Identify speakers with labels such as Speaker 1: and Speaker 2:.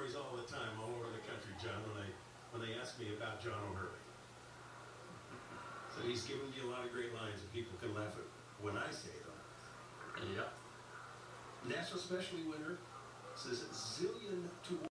Speaker 1: stories all the time, all over the country, John, when they ask me about John O'Hurley. So he's given me a lot of great lines, and people can laugh at when I say them.
Speaker 2: Yep.
Speaker 1: National Specialty winner says zillion to